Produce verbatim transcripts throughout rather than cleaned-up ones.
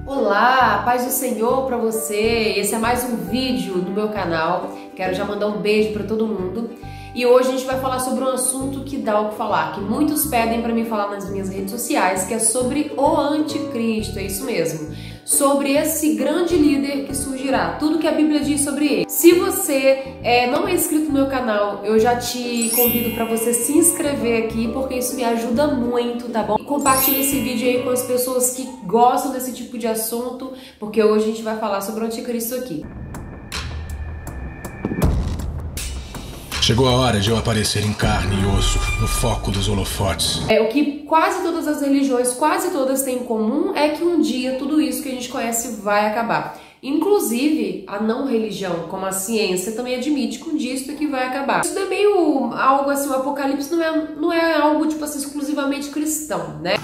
Olá, paz do Senhor para você. Esse é mais um vídeo do meu canal. Quero já mandar um beijo para todo mundo. E hoje a gente vai falar sobre um assunto que dá o que falar, que muitos pedem para mim falar nas minhas redes sociais, que é sobre o anticristo, é isso mesmo. Sobre esse grande líder que surgirá, tudo que a Bíblia diz sobre ele. Se você é, não é inscrito no meu canal, eu já te convido para você se inscrever aqui, porque isso me ajuda muito, tá bom? E compartilhe esse vídeo aí com as pessoas que gostam desse tipo de assunto, porque hoje a gente vai falar sobre o anticristo aqui. Chegou a hora de eu aparecer em carne e osso, no foco dos holofotes. É, o que quase todas as religiões, quase todas têm em comum, é que um dia tudo isso que a gente conhece vai acabar. Inclusive, a não religião, como a ciência, também admite que um dia isso aqui vai acabar. Isso é meio algo assim, o apocalipse não é, não é algo tipo assim, exclusivamente cristão, né?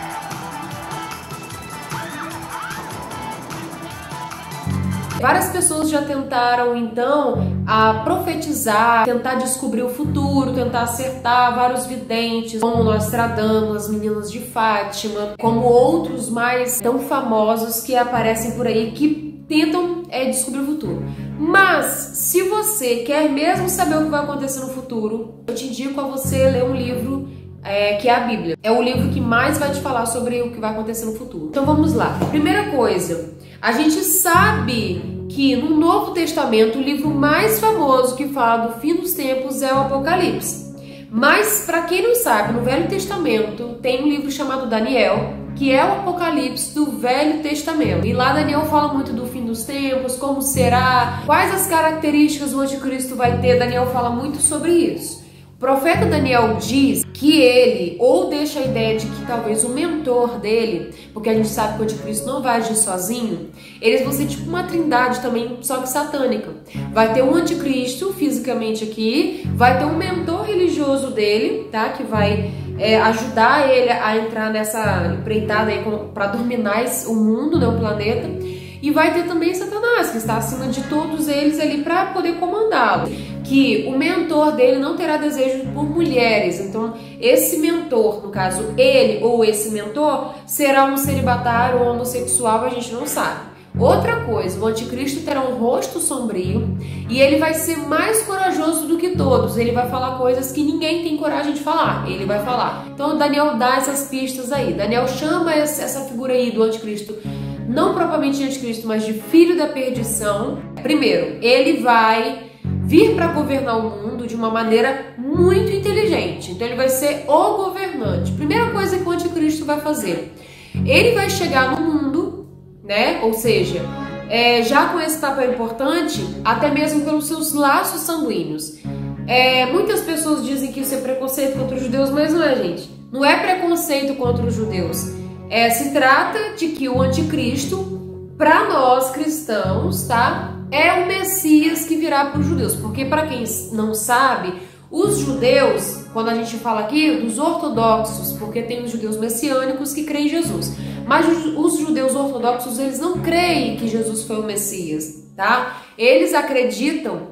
Várias pessoas já tentaram, então, a profetizar, tentar descobrir o futuro, tentar acertar, vários videntes, como Nostradamus, as meninas de Fátima, como outros mais tão famosos que aparecem por aí, que tentam é, descobrir o futuro. Mas, se você quer mesmo saber o que vai acontecer no futuro, eu te indico a você ler um livro É, que é a Bíblia. É o livro que mais vai te falar sobre o que vai acontecer no futuro. Então vamos lá. Primeira coisa, a gente sabe que no Novo Testamento o livro mais famoso que fala do fim dos tempos é o Apocalipse. Mas para quem não sabe, no Velho Testamento tem um livro chamado Daniel, que é o Apocalipse do Velho Testamento. E lá Daniel fala muito do fim dos tempos, como será, quais as características o anticristo vai ter. Daniel fala muito sobre isso. O profeta Daniel diz que ele ou deixa a ideia de que talvez o mentor dele, porque a gente sabe que o anticristo não vai agir sozinho, eles vão ser tipo uma trindade também, só que satânica. Vai ter um anticristo fisicamente aqui, vai ter um mentor religioso dele, tá? Que vai é, ajudar ele a entrar nessa empreitada aí para dominar o mundo, né, o planeta. E vai ter também Satanás, que está acima de todos eles ali para poder comandá-lo. Que o mentor dele não terá desejo por mulheres. Então, esse mentor, no caso, ele ou esse mentor, será um celibatário ou homossexual, a gente não sabe. Outra coisa, o anticristo terá um rosto sombrio e ele vai ser mais corajoso do que todos. Ele vai falar coisas que ninguém tem coragem de falar. Ele vai falar. Então, Daniel dá essas pistas aí. Daniel chama essa figura aí do anticristo, não propriamente de anticristo, mas de filho da perdição. Primeiro, ele vai vir para governar o mundo de uma maneira muito inteligente. Então ele vai ser o governante. Primeira coisa que o anticristo vai fazer, ele vai chegar no mundo, né? Ou seja, é, já com esse papel importante, até mesmo pelos seus laços sanguíneos. É, muitas pessoas dizem que isso é preconceito contra os judeus, mas não é, gente. Não é preconceito contra os judeus. É, se trata de que o anticristo, para nós cristãos, tá, é o Messias que virá para os judeus. Porque, para quem não sabe, os judeus, quando a gente fala aqui dos ortodoxos, porque tem os judeus messiânicos que creem em Jesus, mas os judeus ortodoxos, eles não creem que Jesus foi o Messias, tá? Eles acreditam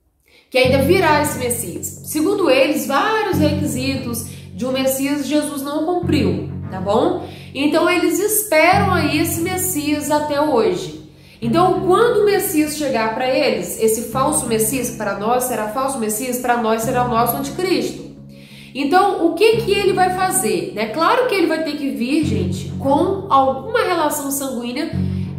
que ainda virá esse Messias. Segundo eles, vários requisitos de um Messias Jesus não cumpriu, tá bom? Então eles esperam aí esse Messias até hoje. Então quando o Messias chegar para eles, esse falso Messias, que para nós será falso Messias, para nós será o nosso anticristo. Então o que que ele vai fazer? É claro que ele vai ter que vir, gente, com alguma relação sanguínea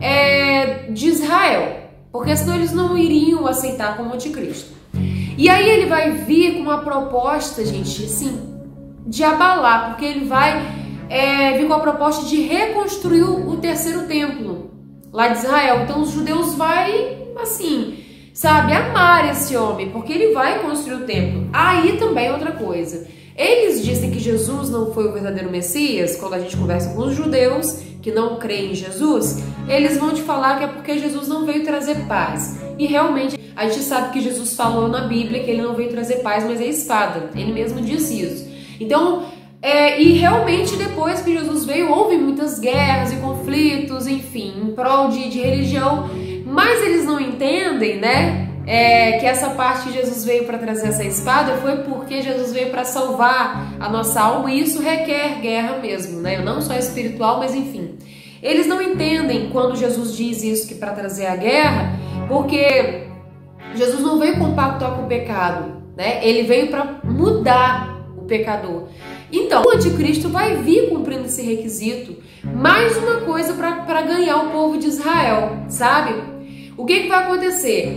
é, de Israel, porque senão eles não iriam aceitar como anticristo. E aí ele vai vir com uma proposta, gente, assim, de abalar, porque ele vai É, vir com a proposta de reconstruir o terceiro templo lá de Israel. Então os judeus vai, assim, sabe, amar esse homem, porque ele vai construir o templo. Aí também outra coisa, eles dizem que Jesus não foi o verdadeiro Messias. Quando a gente conversa com os judeus que não creem em Jesus, eles vão te falar que é porque Jesus não veio trazer paz. E realmente a gente sabe que Jesus falou na Bíblia que ele não veio trazer paz, mas é espada. Ele mesmo disse isso. Então É, e realmente depois que Jesus veio, houve muitas guerras e conflitos, enfim, em prol de, de religião, mas eles não entendem, né, é, que essa parte que Jesus veio para trazer essa espada foi porque Jesus veio para salvar a nossa alma, e isso requer guerra mesmo, né, não só espiritual, mas enfim. Eles não entendem quando Jesus diz isso, que para trazer a guerra, porque Jesus não veio compactuar com o pecado, né? Ele veio para mudar o pecador. Então, o anticristo vai vir cumprindo esse requisito. Mais uma coisa para ganhar o povo de Israel, sabe? O que, que vai acontecer?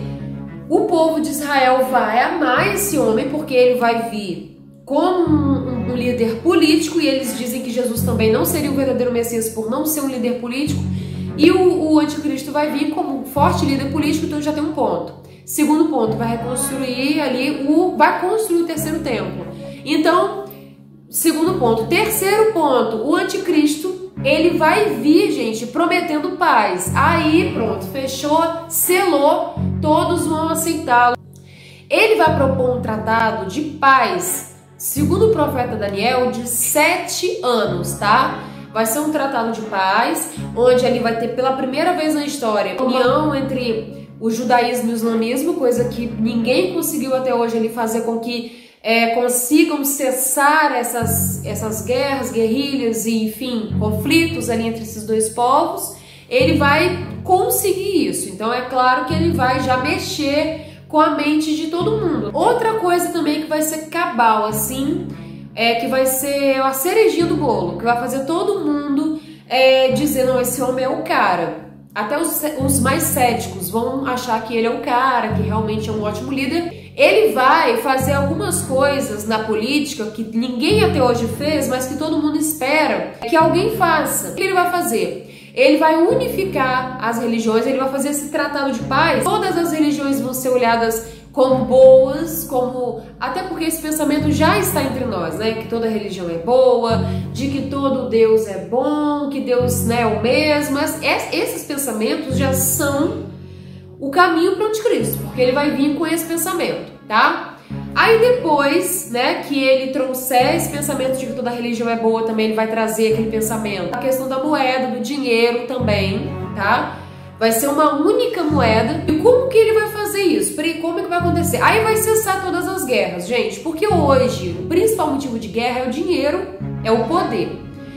O povo de Israel vai amar esse homem, porque ele vai vir como um, um líder político, e eles dizem que Jesus também não seria o verdadeiro Messias por não ser um líder político, e o, o anticristo vai vir como um forte líder político, então já tem um ponto. Segundo ponto, vai reconstruir ali, o, vai construir o terceiro templo. Então, segundo ponto. Terceiro ponto, o anticristo, ele vai vir, gente, prometendo paz. Aí, pronto, fechou, selou, todos vão aceitá-lo. Ele vai propor um tratado de paz, segundo o profeta Daniel, de sete anos, tá? Vai ser um tratado de paz, onde ali vai ter pela primeira vez na história união entre o judaísmo e o islamismo, coisa que ninguém conseguiu até hoje ele fazer com que é, consigam cessar essas, essas guerras, guerrilhas e, enfim, conflitos ali entre esses dois povos. Ele vai conseguir isso. Então é claro que ele vai já mexer com a mente de todo mundo. Outra coisa também que vai ser cabal, assim, é que vai ser a cerejinha do bolo, que vai fazer todo mundo é, dizer, não, esse homem é o cara. Até os, os mais céticos vão achar que ele é o cara, que realmente é um ótimo líder. Ele vai fazer algumas coisas na política que ninguém até hoje fez, mas que todo mundo espera que alguém faça. O que ele vai fazer? Ele vai unificar as religiões, ele vai fazer esse tratado de paz. Todas as religiões vão ser olhadas como boas, como até porque esse pensamento já está entre nós, né? Que toda religião é boa, de que todo Deus é bom, que Deus, né, é o mesmo. Mas esses pensamentos já são o caminho para o anticristo, porque ele vai vir com esse pensamento, tá? Aí depois, né, que ele trouxer esse pensamento de que toda religião é boa, também ele vai trazer aquele pensamento, a questão da moeda, do dinheiro também, tá? Vai ser uma única moeda. E como que ele vai fazer isso? Como é que vai acontecer? Aí vai cessar todas as guerras, gente. Porque hoje, o principal motivo de guerra é o dinheiro, é o poder.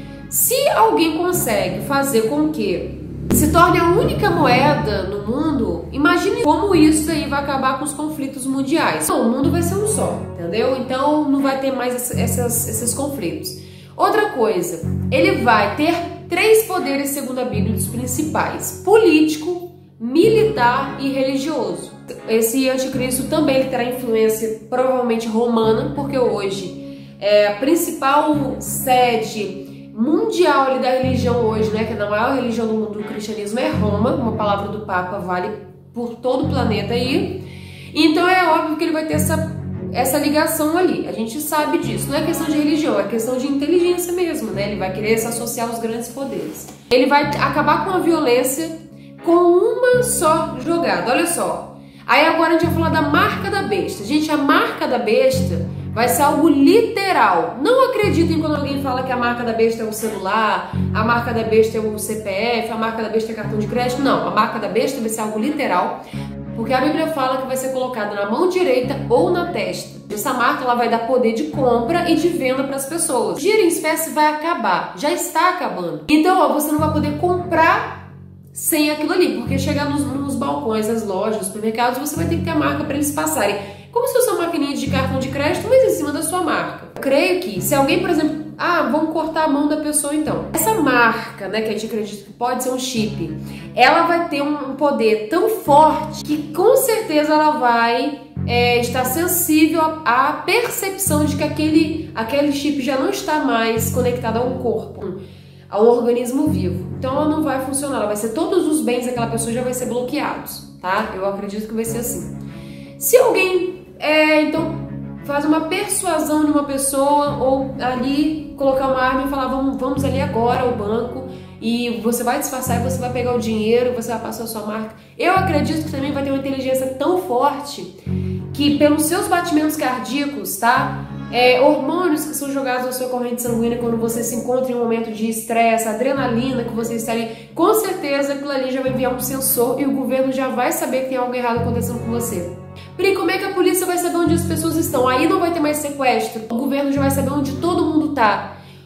Se alguém consegue fazer com que se torne a única moeda no mundo, imagine como isso aí vai acabar com os conflitos mundiais. Não, o mundo vai ser um só, entendeu? Então não vai ter mais essas, esses conflitos. Outra coisa, ele vai ter três poderes, segundo a Bíblia, dos principais: político, militar e religioso. Esse anticristo também ele terá influência provavelmente romana, porque hoje é a principal sede mundial ali da religião hoje, né, que é a maior religião do mundo, do cristianismo, é Roma. Uma palavra do Papa vale por todo o planeta aí. Então é óbvio que ele vai ter essa essa ligação ali, a gente sabe disso. Não é questão de religião, é questão de inteligência mesmo, né? Ele vai querer se associar aos grandes poderes. Ele vai acabar com a violência com uma só jogada, olha só. Aí agora a gente vai falar da marca da besta. Gente, a marca da besta vai ser algo literal. Não acreditem quando alguém fala que a marca da besta é o celular, a marca da besta é o C P F, a marca da besta é cartão de crédito. Não, a marca da besta vai ser algo literal, porque a Bíblia fala que vai ser colocada na mão direita ou na testa. Essa marca ela vai dar poder de compra e de venda para as pessoas. O dinheiro em espécie vai acabar, já está acabando. Então, ó, você não vai poder comprar sem aquilo ali, porque chegar nos, nos balcões, nas lojas, nos supermercados, você vai ter que ter a marca para eles passarem. Como se fosse uma maquininha de cartão de crédito, mas em cima da sua marca. Eu creio que se alguém, por exemplo, ah, vamos cortar a mão da pessoa então. Essa marca, né, que a gente acredita que pode ser um chip, ela vai ter um poder tão forte que com certeza ela vai é, estar sensível à percepção de que aquele, aquele chip já não está mais conectado a um corpo, a um organismo vivo. Então ela não vai funcionar, ela vai ser todos os bens daquela pessoa já vai ser bloqueados, tá? Eu acredito que vai ser assim. Se alguém, é, então, faz uma persuasão numa pessoa ou ali colocar uma arma e falar vamos, vamos ali agora ao banco e você vai disfarçar e você vai pegar o dinheiro, você vai passar a sua marca. Eu acredito que também vai ter uma inteligência tão forte que pelos seus batimentos cardíacos, tá? É, hormônios que são jogados na sua corrente sanguínea quando você se encontra em um momento de estresse, adrenalina que você está ali, com certeza aquilo ali já vai enviar um sensor e o governo já vai saber que tem algo errado acontecendo com você. Pri, como é que a polícia vai saber onde as pessoas estão? Aí não vai ter mais sequestro, o governo já vai saber onde todo mundo tá.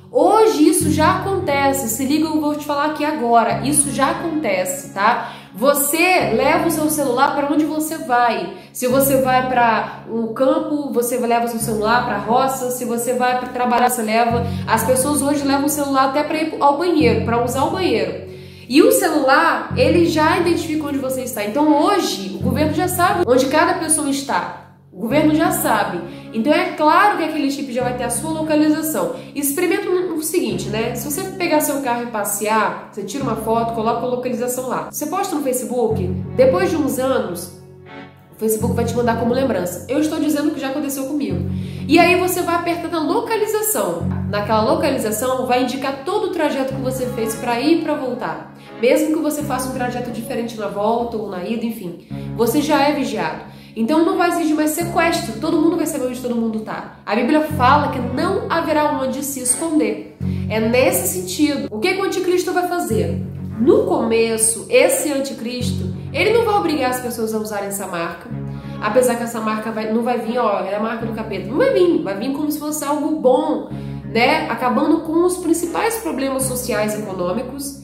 Hoje isso já acontece, se liga, eu vou te falar aqui agora, isso já acontece, tá? Você leva o seu celular para onde você vai. Se você vai para o campo, você leva o seu celular para a roça. Se você vai para trabalhar, você leva. As pessoas hoje levam o celular até para ir ao banheiro, para usar o banheiro. E o celular, ele já identifica onde você está. Então hoje, o governo já sabe onde cada pessoa está. O governo já sabe. Então é claro que aquele chip já vai ter a sua localização. Experimenta o seguinte, né? Se você pegar seu carro e passear, você tira uma foto, coloca a localização lá. Você posta no Facebook, depois de uns anos, o Facebook vai te mandar como lembrança. Eu estou dizendo que já aconteceu comigo. E aí você vai apertar na localização. Naquela localização vai indicar todo o trajeto que você fez para ir e para voltar. Mesmo que você faça um trajeto diferente na volta ou na ida, enfim. Você já é vigiado. Então não vai exigir mais sequestro, todo mundo vai saber onde todo mundo tá. A Bíblia fala que não haverá onde se esconder. É nesse sentido. O que, que o anticristo vai fazer? No começo, esse anticristo, ele não vai obrigar as pessoas a usarem essa marca. Apesar que essa marca vai, não vai vir, ó, é a marca do capeta. Não vai vir, vai vir como se fosse algo bom, né? Acabando com os principais problemas sociais e econômicos.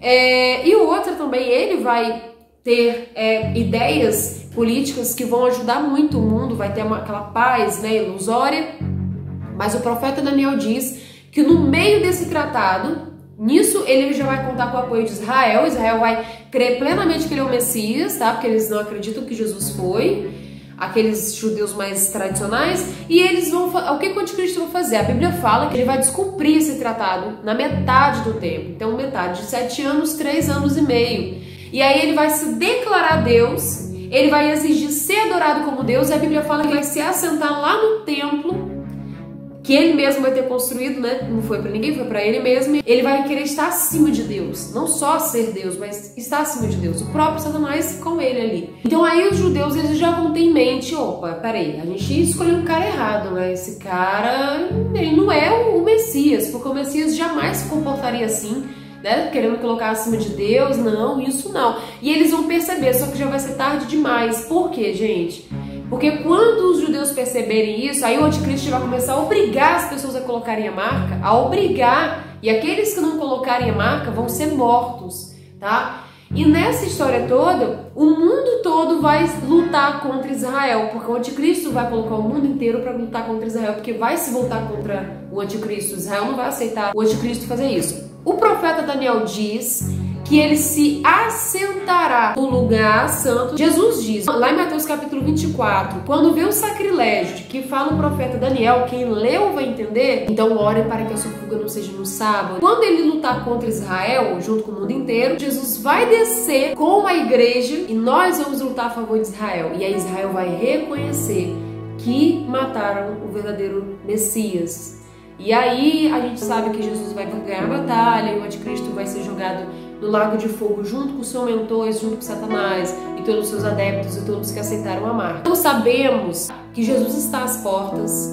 É, e o outro também, ele vai ter é, ideias políticas que vão ajudar muito o mundo, vai ter uma, aquela paz, né, ilusória. Mas o profeta Daniel diz que no meio desse tratado, nisso ele já vai contar com o apoio de Israel. Israel vai crer plenamente que ele é o Messias, tá? Porque eles não acreditam que Jesus foi, aqueles judeus mais tradicionais, e eles vão, o que o anticristo vai fazer? A Bíblia fala que ele vai descumprir esse tratado na metade do tempo, então metade de sete anos, três anos e meio. E aí ele vai se declarar Deus, ele vai exigir ser adorado como Deus, e a Bíblia fala que ele vai se assentar lá no templo, que ele mesmo vai ter construído, né? Não foi para ninguém, foi para ele mesmo. Ele vai querer estar acima de Deus, não só ser Deus, mas estar acima de Deus, o próprio Satanás com ele ali. Então aí os judeus, eles já vão ter em mente, opa, peraí, a gente escolheu um cara errado, né? Esse cara, ele não é o Messias, porque o Messias jamais se comportaria assim, né? Querendo colocar acima de Deus, não, isso não. E eles vão perceber, só que já vai ser tarde demais. Por quê, gente? Porque quando os judeus perceberem isso, aí o anticristo vai começar a obrigar as pessoas a colocarem a marca, a obrigar, e aqueles que não colocarem a marca vão ser mortos, tá? E nessa história toda, o mundo todo vai lutar contra Israel, porque o anticristo vai colocar o mundo inteiro para lutar contra Israel, porque vai se voltar contra o anticristo. Israel não vai aceitar o anticristo fazer isso. O profeta Daniel diz que ele se assentará no lugar santo. Jesus diz, lá em Mateus capítulo vinte e quatro, quando vê o sacrilégio de que fala o profeta Daniel, quem leu vai entender, então ore para que a sua fuga não seja no sábado. Quando ele lutar contra Israel, junto com o mundo inteiro, Jesus vai descer com a igreja e nós vamos lutar a favor de Israel. E aí Israel vai reconhecer que mataram o verdadeiro Messias. E aí a gente sabe que Jesus vai ganhar a batalha e o anticristo vai ser jogado no lago de fogo junto com os seus mentores, junto com Satanás e todos os seus adeptos e todos que aceitaram a marca. Então sabemos que Jesus está às portas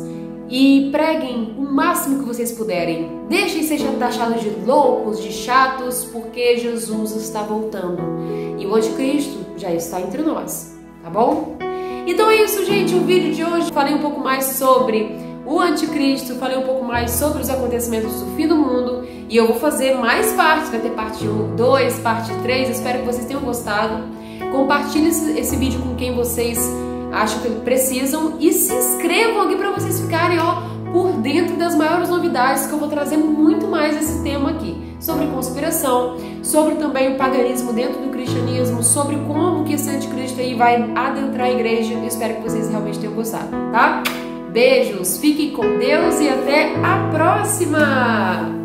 e preguem o máximo que vocês puderem. Deixem ser taxados de loucos, de chatos, porque Jesus está voltando e o anticristo já está entre nós, tá bom? Então é isso, gente, o vídeo de hoje. Falei um pouco mais sobre o anticristo, falei um pouco mais sobre os acontecimentos do fim do mundo e eu vou fazer mais partes, vai ter parte um, dois, parte três, espero que vocês tenham gostado. Compartilhe esse, esse vídeo com quem vocês acham que precisam e se inscrevam aqui para vocês ficarem, ó, por dentro das maiores novidades, que eu vou trazer muito mais esse tema aqui, sobre conspiração, sobre também o paganismo dentro do cristianismo, sobre como que esse anticristo aí vai adentrar a igreja. Eu espero que vocês realmente tenham gostado, tá? Beijos, fiquem com Deus e até a próxima!